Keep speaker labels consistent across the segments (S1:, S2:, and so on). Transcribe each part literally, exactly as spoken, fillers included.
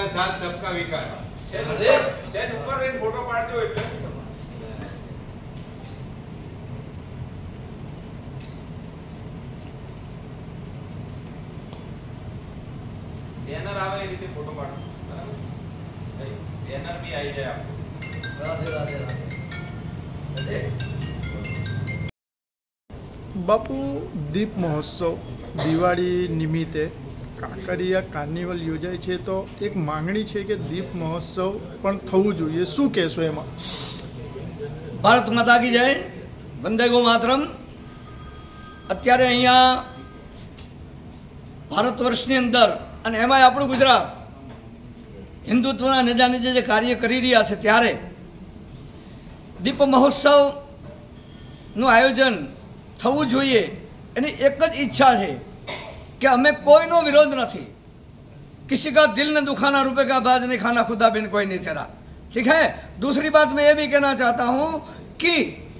S1: साथ सबका विकास।
S2: सेज ऊपर रहीने फोटो पाडजो એટલે बैनर आवे એ રીતે फोटो पाडो बराबर भाई बैनर भी आई जाए आपको। राधे राधे राधे।
S3: बापू दीप महोत्सव दिवाળી निमित्ते काकरिया कार्निवल योजाय छे तो एक मांगणी छे कि दीप महोत्सव पण थवुं जोईए, शुं कहेशो एमां?
S4: भारत माता की जय, वंदे गो मातरम। अत्यारे अहींया भारतवर्षनी अंदर अने एमांय आपणुं गुजरात हिंदुत्वना नेजा नीचे जे कार्य करी रह्या छे त्यारे दीप महोत्सवनुं आयोजन थवुं जोईए एनी एक ज इच्छा है कि हमें कोई नो विरोध नहीं, किसी का दिल न दुखाना रुपए का बाज नहीं खाना, खुदा बिन कोई नहीं तेरा। ठीक है। दूसरी बात मैं ये भी कहना चाहता हूं कि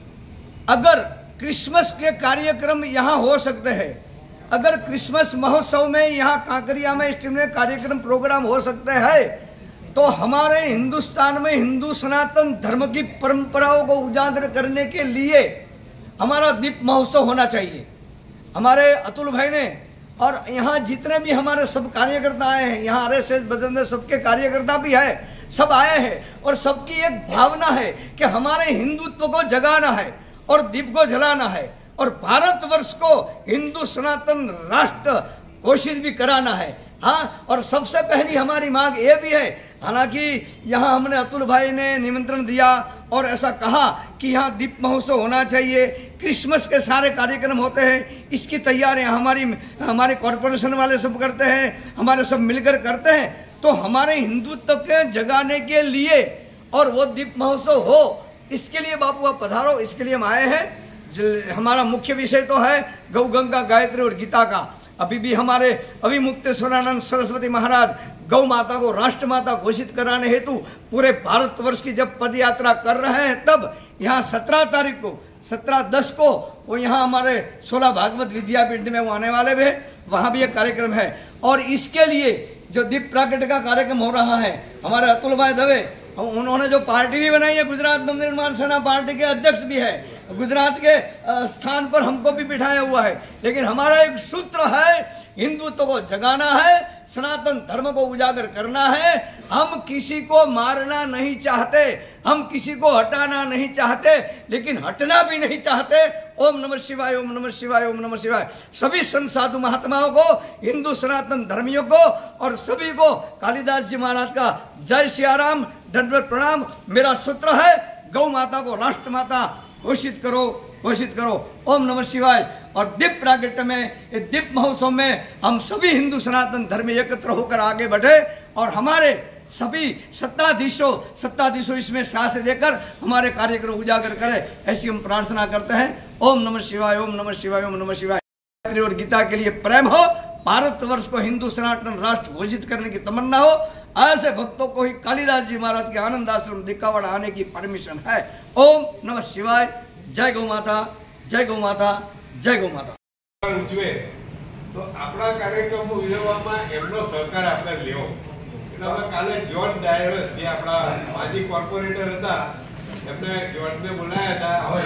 S4: अगर क्रिसमस के कार्यक्रम यहाँ हो सकते हैं, अगर क्रिसमस महोत्सव में यहाँ कांकरिया में इस में कार्यक्रम प्रोग्राम हो सकते हैं, तो हमारे हिंदुस्तान में हिंदू सनातन धर्म की परंपराओं को उजागर करने के लिए हमारा दीप महोत्सव होना चाहिए। हमारे अतुल भाई ने और यहाँ जितने भी हमारे सब कार्यकर्ता आए हैं, यहाँ आर एस एस बजरंग सबके कार्यकर्ता भी है, सब आए हैं और सबकी एक भावना है कि हमारे हिंदुत्व को जगाना है और दीप को जलाना है और भारतवर्ष को हिंदू सनातन राष्ट्र घोषित भी कराना है। हाँ, और सबसे पहली हमारी मांग ये भी है, हालांकि यहाँ हमने अतुल भाई ने निमंत्रण दिया और ऐसा कहा कि यहाँ दीप महोत्सव होना चाहिए, क्रिसमस के सारे कार्यक्रम होते हैं, इसकी तैयारियां हमारी हमारे कॉरपोरेशन वाले सब करते हैं, हमारे सब मिलकर करते हैं, तो हमारे हिंदुत्व के जगाने के लिए और वो दीप महोत्सव हो, इसके लिए बापू आप पधारो, इसके लिए हम आए हैं। हमारा मुख्य विषय तो है गौ गंगा गायत्री और गीता का। अभी भी हमारे अभिमुक्तेश्वरानंद सरस्वती महाराज गौ माता को राष्ट्र माता घोषित कराने हेतु पूरे भारतवर्ष की जब पद यात्रा कर रहे हैं, तब यहाँ सत्रह तारीख को सत्रह दस को वो यहाँ हमारे सोलह भागवत विद्यापीठ में वो आने वाले भी है, वहाँ भी एक कार्यक्रम है। और इसके लिए जो दीप प्रागट्य का कार्यक्रम हो रहा है, हमारे अतुल भाई दवे उन्होंने जो पार्टी भी बनाई है, गुजरात नवनिर्माण सेना पार्टी के अध्यक्ष भी है, गुजरात के स्थान पर हमको भी बिठाया हुआ है। लेकिन हमारा एक सूत्र है, हिंदुत्व को जगाना है, सनातन धर्म को उजागर करना है। हम किसी को मारना नहीं चाहते, हम किसी को हटाना नहीं चाहते, लेकिन हटना भी नहीं चाहते। ओम नमः शिवाय, ओम नमः शिवाय, ओम नमः शिवाय। सभी संत साधु महात्माओं को, हिंदू सनातन धर्मियों को और सभी को कालिदास जी महाराज का जय सियाराम, दंडवत प्रणाम। मेरा सूत्र है, गौ माता को राष्ट्र माता घोषित करो, घोषित करो। ओम नमः शिवाय। और दीप प्रागट्य में, दीप महोत्सव में हम सभी हिंदू सनातन धर्मी एकत्र होकर आगे बढ़े और हमारे सभी सत्ताधीशों सत्ताधीशों इसमें साथ देकर हमारे कार्यक्रम उजागर करें, ऐसी हम प्रार्थना करते हैं। ओम नमः शिवाय, ओम नमः शिवाय, ओम नमः शिवाय। और गीता के लिए प्रेम हो, भारतवर्ष को हिंदू सनातन राष्ट्र घोषित करने की तमन्ना हो, ऐसे भक्तों को ही कालिदास जी महाराज के आनंद आश्रम दिकावाड़ा आने की परमिशन है। ओम नमः शिवाय। जय गौ माता, जय गौ माता, जय गौ माता।
S1: ઉજવે તો આપણા કાર્યક્રમો ઉજવવામાં એમનો સહકાર આપણે લેવો। એટલે અમે કાલે જ્હોન ડાયસ જે આપણા માજી કોર્પોરેટર હતા, એમને જ્હોનને બોલાયા હતા, આવે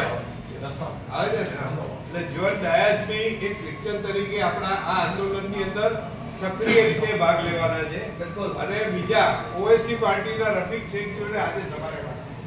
S1: છે એટલે જ્હોન ડાયસ બી એક ક્રિશ્ચન તરીકે આપણા આ આંદોલનની અંદર सक्रिय रीते भाग लेवाना छे। અને બીજા ઓએસસી પાર્ટીના રફીક શેખ જોડે આજે સવારે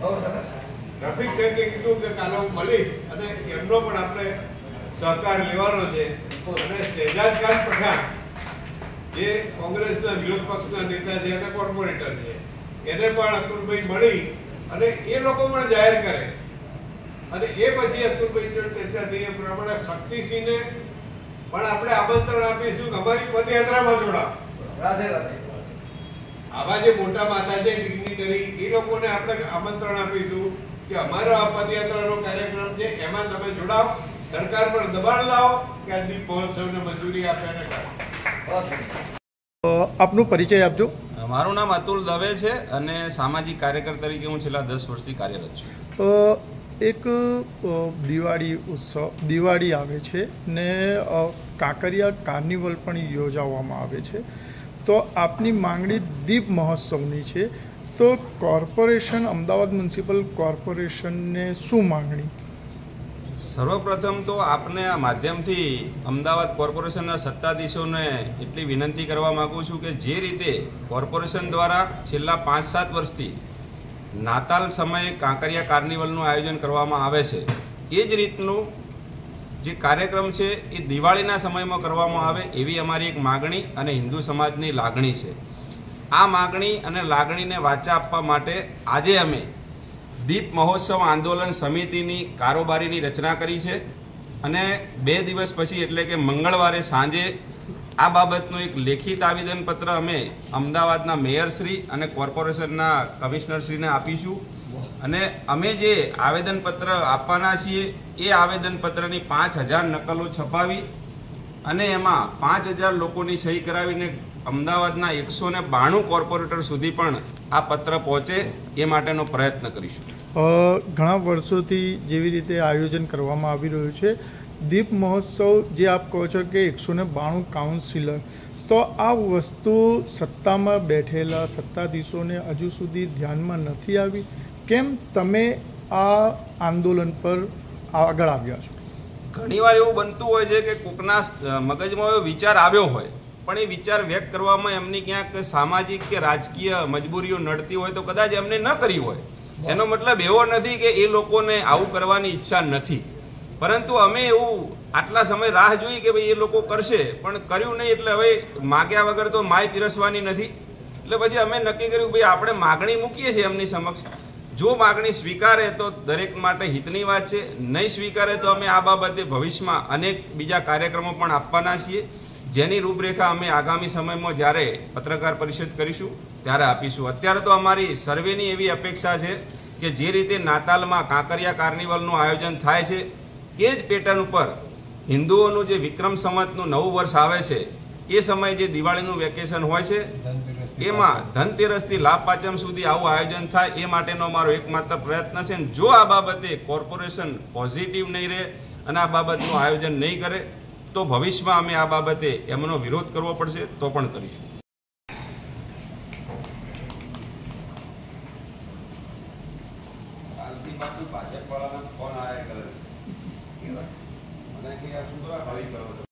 S1: રફીક શેખે કીધું કે કાલે હું મળીશ અને એમનો પણ આપણે સહકાર લેવાનો છે। અને શહેજાદ ખાન પઠાણ જે કોંગ્રેસના વિરોધ પક્ષના નેતા છે અને કોર્પોરેટર છે, એને પણ અતુલભાઈ મળી અને એ લોકો પણ જાહેર કરે અને એ પછી અતુલભાઈ જોડે ચર્ચા થઈ એ પ્રમાણે શક્તિસિંહને પણ આપણે આમંત્રણ આપીશું કે અમારી પદયાત્રામાં જોડાઓ। રાધે રાધે। આવા જે મોટા માથા છે ડિગ્નિટરી, એ લોકોને આપણે આમંત્રણ આપીશું કે અમારો આ પદયાત્રાનો કાર્યક્રમ છે, એમાં તમે જોડાઓ, સરકાર પર દબાણ લાવો કે આ દીપ મહોત્સવને મંજૂરી આપે અને કરો।
S3: આપનો પરિચય આપજો।
S2: મારું નામ અતુલ દવે છે અને સામાજિક કાર્યકર તરીકે હું છેલ્લા દસ વર્ષથી કાર્યરત છું।
S3: એક દિવાળી ઉત્સવ દિવાળી આવે છે ને કાંકરિયા કાર્નિવલ પણ યોજવામાં આવે છે, તો આપની માંગણી દીપ મહોત્સવની છે, તો કોર્પોરેશન અમદાવાદ મ્યુનિસિપલ કોર્પોરેશનને શું માંગણી?
S2: સર્વપ્રથમ તો આપને આ માધ્યમથી અમદાવાદ કોર્પોરેશનના સત્તાધીશોને એટલી વિનંતી કરવા માગું છું કે જે રીતે કોર્પોરેશન દ્વારા છેલ્લા પાંચ સાત વર્ષથી નાતાલ સમયે કાંકરિયા કાર્નિવલનું આયોજન કરવામાં આવે છે, એ જ રીતનું જે કાર્યક્રમ છે એ દિવાળીના સમયમાં કરવામાં આવે એવી અમારી એક માગણી અને હિન્દુ સમાજની લાગણી છે. આ માગણી અને લાગણીને વાચા આપવા માટે આજે અમે દીપ મહોત્સવ આંદોલન સમિતિની કારોબારીની રચના કરી છે અને બે દિવસ પછી એટલે કે મંગળવારે સાંજે આ બાબતનું એક લેખિત આવેદનપત્ર અમે અમદાવાદના મેયરશ્રી અને કોર્પોરેશનના કમિશનરશ્રીને આપીશું અને અમે જે આવેદનપત્ર આપવાના છીએ એ આવેદનપત્રની પાંચ હજાર નકલો છપાવી અને એમાં પાંચ હજાર લોકોની સહી કરાવીને અમદાવાદના એકસો ને બાણું કોર્પોરેટર સુધી પણ આ પત્ર પહોંચે એ માટેનો પ્રયત્ન કરીશું.
S3: ઘણા વર્ષોથી જેવી રીતે આયોજન કરવામાં આવી રહ્યું છે દીપ મહોત્સવ, જે આપ કહો છો કે એકસો ને બાણું કાઉન્સિલર, તો આ વસ્તુ સત્તામાં બેઠેલા સત્તાધીશોને હજુ સુધી ધ્યાનમાં નથી આવી. કેમ તમે આ આંદોલન પર આગળ આવ્યા છો?
S2: ઘણીવાર એવું બનતું હોય છે કે કોકના મગજમાં એવો વિચાર આવ્યો હોય પણ એ વિચાર વ્યક્ત કરવામાં એમની ક્યાંક સામાજિક કે રાજકીય મજબૂરીઓ નડતી હોય તો કદાચ એમને ન કરી હોય. એનો મતલબ એવો નથી કે એ લોકોને આવું કરવાની ઈચ્છા નથી, પરંતુ અમે એવું આટલા સમય રાહ જોઈ કે ભાઈ એ લોકો કરશે પણ કર્યું નહીં, એટલે હવે માગ્યા વગર તો માય પીરસવાની નથી. એટલે પછી અમે નક્કી કર્યું ભાઈ આપણે માગણી મૂકીએ છીએ એમની સમક્ષ, જો માગણી સ્વીકારે તો દરેક માટે હિતની વાત છે, નહીં સ્વીકારે તો અમે આ બાબતે ભવિષ્યમાં અનેક બીજા કાર્યક્રમો પણ આપવાના છીએ, જેની રૂપરેખા અમે આગામી સમયમાં જ્યારે પત્રકાર પરિષદ કરીશું ત્યારે આપીશું. અત્યારે તો અમારી સર્વેની એવી અપેક્ષા છે કે જે રીતે નાતાલમાં કાંકરિયા કાર્નિવલનું આયોજન થાય છે એ જ પેટર્ન ઉપર હિન્દુઓનું જે વિક્રમ સંવતનું નવું વર્ષ આવે છે એ સમયે જે દિવાળીનું વેકેશન હોય છે એમાં ધનતેરસથી લાભ પાંચમ સુધી આવું આયોજન થાય એ માટેનો અમારો એકમાત્ર પ્રયત્ન છે. જો આ બાબતે કોર્પોરેશન પોઝિટિવ નહીં રહે અને આ બાબતનું આયોજન નહીં કરે તો ભવિષ્યમાં અમે આ બાબતે એમનો વિરોધ કરવો પડશે તો પણ કરીશું. ભાજપ વાળાના ફોન આવ્યા કરે મને કે આ શું કરવા ભાવી કરો છો